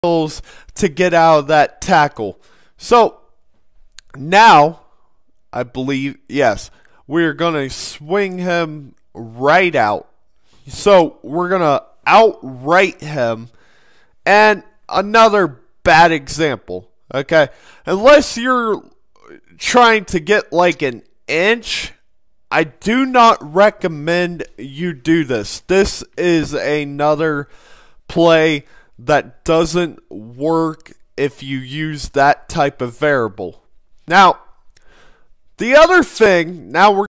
to get out of that tackle. So now, I believe, yes, we're going to swing him right out. So we're going to outright him. And another bad example, okay? Unless you're trying to get like an inch, I do not recommend you do this. This is another play that doesn't work if you use that type of variable. Now, the other thing, now we're